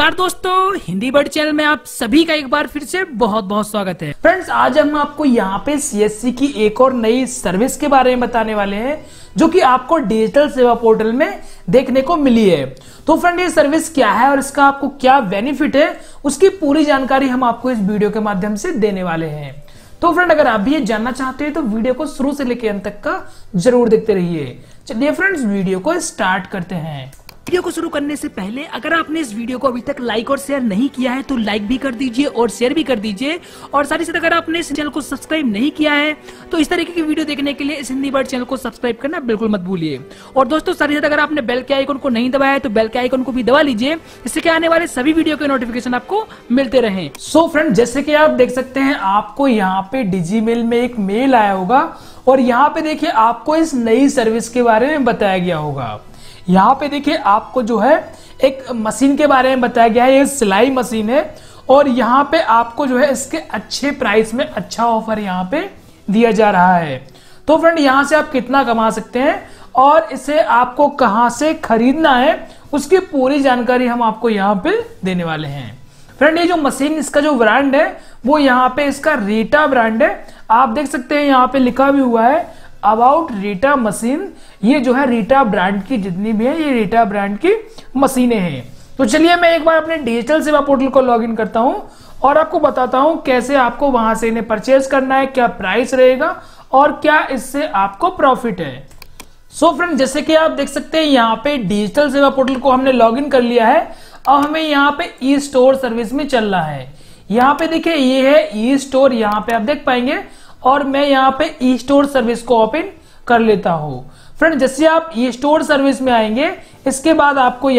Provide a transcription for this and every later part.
नमस्कार दोस्तों, Hindi bird channel में आप सभी का एक बार फिर से बहुत बहुत स्वागत है। फ्रेंड्स, आज हम आपको यहाँ पे सीएससी की एक और नई सर्विस के बारे में बताने वाले हैं जो कि आपको डिजिटल सेवा पोर्टल में देखने को मिली है। तो फ्रेंड, ये सर्विस क्या है और इसका आपको क्या बेनिफिट है, उसकी पूरी जानकारी हम आपको इस वीडियो के माध्यम से देने वाले हैं। तो फ्रेंड, अगर आप भी ये जानना चाहते हैं तो वीडियो को शुरू से लेकर अंत तक का जरूर देखते रहिए। चलिए फ्रेंड्स, वीडियो को स्टार्ट करते हैं। वीडियो को शुरू करने से पहले अगर आपने इस वीडियो को अभी तक लाइक और शेयर नहीं किया है तो लाइक भी कर दीजिए और शेयर भी कर दीजिए। और साथ ही साथ अगर आपने इस चैनल को सब्सक्राइब नहीं किया है तो इस तरीके की वीडियो देखने के लिए इस हिंदी बर्ड चैनल को सब्सक्राइब करना बिल्कुल मत भूलिए। और दोस्तों, साथ ही साथ अगर आपने बेल के आइकन को नहीं दबाया है तो बेल के आइकन को भी दबा लीजिए, इससे क्या आने वाले सभी वीडियो के नोटिफिकेशन आपको मिलते रहे। सो फ्रेंड, जैसे कि आप देख सकते हैं, आपको यहाँ पे डिजी मेल में एक मेल आया होगा और यहाँ पे देखिए आपको इस नई सर्विस के बारे में बताया गया होगा। यहाँ पे देखिए आपको जो है एक मशीन के बारे में बताया गया है। ये सिलाई मशीन है और यहाँ पे आपको जो है इसके अच्छे प्राइस में अच्छा ऑफर यहाँ पे दिया जा रहा है। तो फ्रेंड, यहाँ से आप कितना कमा सकते हैं और इसे आपको कहाँ से खरीदना है उसकी पूरी जानकारी हम आपको यहाँ पे देने वाले हैं। फ्रेंड, ये जो मशीन, इसका जो ब्रांड है वो यहाँ पे इसका रीटा ब्रांड है। आप देख सकते हैं यहाँ पे लिखा भी हुआ है अबाउट रीटा मशीन। ये जो है रीटा ब्रांड की जितनी भी है, ये रीटा ब्रांड की मशीनें हैं। तो चलिए मैं एक बार अपने डिजिटल सेवा पोर्टल को लॉगिन करता हूं और आपको बताता हूं कैसे आपको वहां से इन्हें परचेज करना है, क्या प्राइस रहेगा और क्या इससे आपको प्रॉफिट है। सो फ्रेंड, जैसे कि आप देख सकते हैं यहाँ पे डिजिटल सेवा पोर्टल को हमने लॉगिन कर लिया है। अब हमें यहाँ पे ई स्टोर सर्विस में चलना है। यहाँ पे देखिए ये है ई स्टोर, यहाँ पे आप देख पाएंगे। और मैं यहाँ पे ई स्टोर सर्विस को ओपन कर लेता हूँ। फ्रेंड, जैसे आप ई स्टोर सर्विस में आएंगे, इसके बाद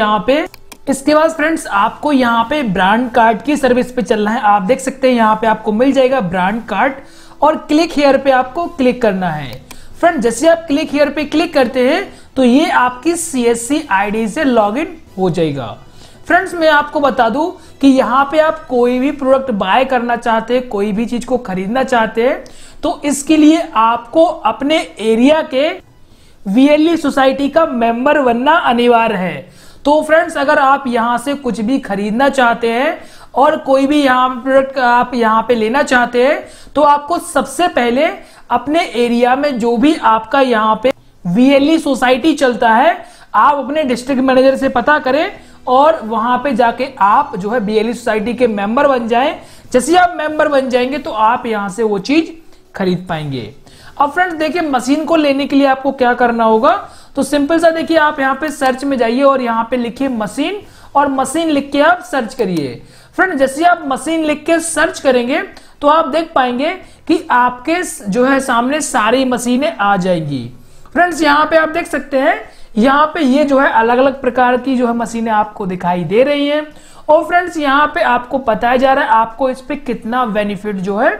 फ्रेंड्स आपको यहाँ पे ब्रांड कार्ड की सर्विस पे चलना है। आप देख सकते हैं यहाँ पे आपको मिल जाएगा ब्रांड कार्ड और क्लिक हियर पे आपको क्लिक करना है। फ्रेंड, जैसे आप क्लिक हियर पे क्लिक करते हैं तो ये आपकी सीएससी आईडी से लॉगिन हो जाएगा। फ्रेंड्स, मैं आपको बता दूं कि यहाँ पे आप कोई भी प्रोडक्ट बाय करना चाहते हैं, कोई भी चीज को खरीदना चाहते हैं, तो इसके लिए आपको अपने एरिया के वीएलई सोसाइटी का मेंबर बनना अनिवार्य है। तो फ्रेंड्स, अगर आप यहाँ से कुछ भी खरीदना चाहते हैं और कोई भी यहाँ प्रोडक्ट आप यहाँ पे लेना चाहते हैं तो आपको सबसे पहले अपने एरिया में जो भी आपका यहाँ पे वीएलई सोसाइटी चलता है, आप अपने डिस्ट्रिक्ट मैनेजर से पता करें और वहां पे जाके आप जो है वीएलई सोसाइटी के मेंबर बन जाएं। जैसे आप मेंबर बन जाएंगे तो आप यहां से वो चीज खरीद पाएंगे। अब फ्रेंड्स देखिए, मशीन को लेने के लिए आपको क्या करना होगा, तो सिंपल सा देखिए, आप यहाँ पे सर्च में जाइए और यहाँ पे लिखिए मशीन और मशीन लिख के आप सर्च करिए। फ्रेंड, जैसे आप मशीन लिख के सर्च करेंगे तो आप देख पाएंगे कि आपके जो है सामने सारी मशीनें आ जाएंगी। फ्रेंड्स, यहाँ पे आप देख सकते हैं, यहाँ पे ये जो है अलग अलग प्रकार की जो है मशीनें आपको दिखाई दे रही हैं। और फ्रेंड्स, यहाँ पे आपको बताया जा रहा है आपको इस पे कितना बेनिफिट जो है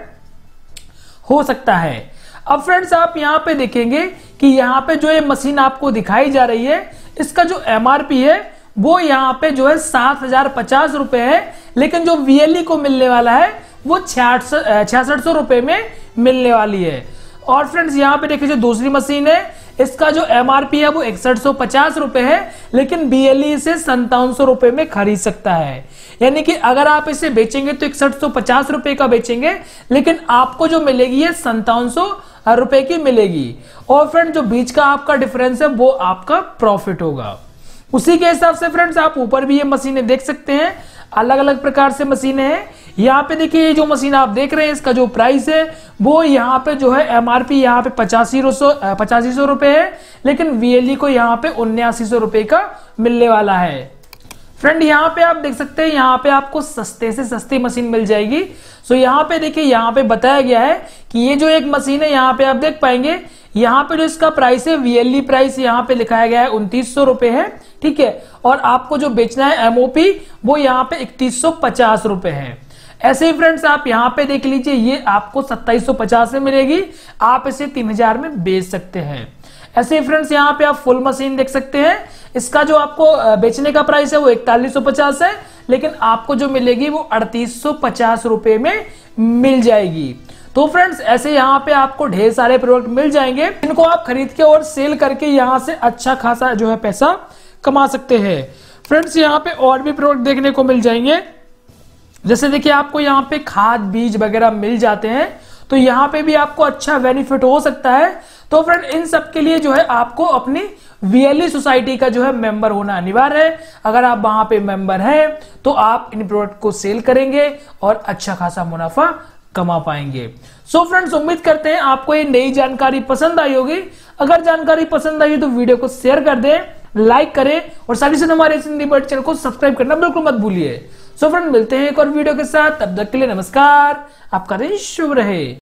हो सकता है। अब फ्रेंड्स, आप यहाँ पे देखेंगे कि यहाँ पे जो ये मशीन आपको दिखाई जा रही है, इसका जो एमआरपी है वो यहाँ पे जो है 7,050 रुपए है, लेकिन जो वीएलई को मिलने वाला है वो 6600 रुपए में मिलने वाली है। और फ्रेंड्स, यहाँ पे देखिए जो दूसरी मशीन है, इसका जो एमआरपी है वो 6150 रुपए है, लेकिन बीएलई इसे 5700 रुपए में खरीद सकता है। यानी कि अगर आप इसे बेचेंगे तो 6150 रुपए का बेचेंगे, लेकिन आपको जो मिलेगी ये 5700 रुपए की मिलेगी। और फ्रेंड, जो बीच का आपका डिफरेंस है वो आपका प्रॉफिट होगा। उसी के हिसाब से फ्रेंड्स, आप ऊपर भी ये मशीनें देख सकते हैं, अलग अलग प्रकार से मशीनें हैं। यहाँ पे देखिए ये जो मशीन आप देख रहे हैं, इसका जो प्राइस है वो यहाँ पे जो है एमआरपी यहाँ पे 8500 रुपए है, लेकिन वीएलई को यहाँ पे 7900 रुपए का मिलने वाला है। फ्रेंड, यहाँ पे आप देख सकते हैं, यहाँ पे आपको सस्ते से सस्ती मशीन मिल जाएगी। सो यहाँ पे देखिए, यहाँ पे बताया गया है कि ये जो एक मशीन है, यहाँ पे आप देख पाएंगे, यहाँ पे जो इसका प्राइस है, वीएलई प्राइस यहाँ पे लिखाया गया है 2900 रुपए है, ठीक है। और आपको जो बेचना है एमओपी वो यहाँ पे 3150 रुपए है। ऐसे ही फ्रेंड्स, आप यहाँ पे देख लीजिए, ये आपको 2750 में मिलेगी, आप इसे 3000 में बेच सकते हैं। ऐसे ही फ्रेंड्स, यहाँ पे आप फुल मशीन देख सकते हैं, इसका जो आपको बेचने का प्राइस है वो 4150 है, लेकिन आपको जो मिलेगी वो 3850 रुपए में मिल जाएगी। तो फ्रेंड्स, ऐसे यहाँ पे आपको ढेर सारे प्रोडक्ट मिल जाएंगे, इनको आप खरीद के और सेल करके यहाँ से अच्छा खासा जो है पैसा कमा सकते हैं। फ्रेंड्स यहाँ पे और भी प्रोडक्ट देखने को मिल जाएंगे, जैसे देखिए आपको यहाँ पे खाद बीज वगैरह मिल जाते हैं, तो यहाँ पे भी आपको अच्छा बेनिफिट हो सकता है। तो फ्रेंड इन सब के लिए जो है आपको अपनी VLE सोसाइटी का जो है मेंबर होना अनिवार्य है। अगर आप वहां पे मेंबर हैं तो आप इन प्रोडक्ट को सेल करेंगे और अच्छा खासा मुनाफा कमा पाएंगे। सो फ्रेंड्स उम्मीद करते हैं आपको ये नई जानकारी पसंद आई होगी। अगर जानकारी पसंद आई तो वीडियो को शेयर कर दें, लाइक करें और साथ ही साथ हमारे हिंदी बर्ड चैनल को सब्सक्राइब करना बिल्कुल मत भूलिए। सो फ्रेंड मिलते हैं एक और वीडियो के साथ, तब तक के लिए नमस्कार, आपका दिन शुभ रहे।